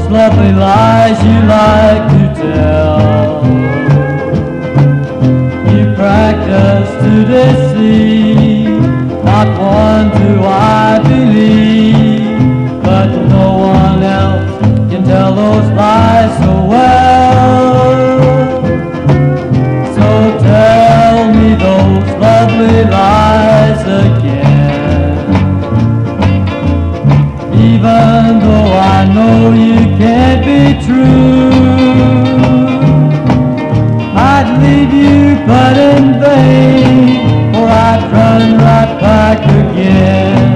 lovely lies you like to tell. You practice to deceive, not one do I believe, but no one else can tell those lies so well. So tell me those lovely lies again, even though I know you can't be true. I'd leave you but in vain, or I'd run right back again.